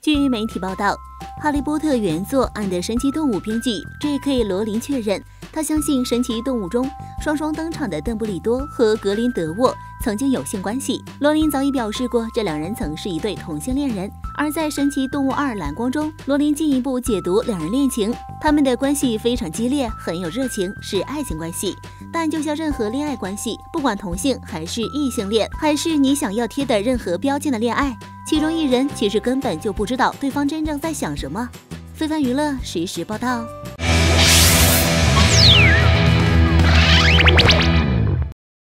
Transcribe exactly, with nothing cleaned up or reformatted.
据媒体报道，《哈利波特》原作《爱的神奇动物》编剧 J K 罗琳确认，他相信《神奇动物》中双双登场的邓布利多和格林德沃曾经有性关系。罗琳早已表示过，这两人曾是一对同性恋人。而在《神奇动物二：蓝光》中，罗琳进一步解读两人恋情，他们的关系非常激烈，很有热情，是爱情关系。但就像任何恋爱关系，不管同性还是异性恋，还是你想要贴的任何标签的恋爱，其中一人其实根本就不知道对方真正在想什么。非凡娱乐实时报道。